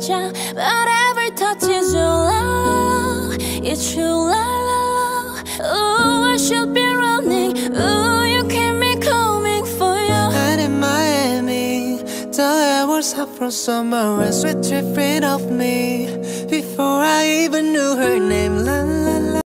shine, but every touch is your love. It's true, la la la. Oh, I should be running. Oh, you keep me coming for you. And in Miami, the air was hot from summer and sweat dripping off me before I even knew her name. La la la.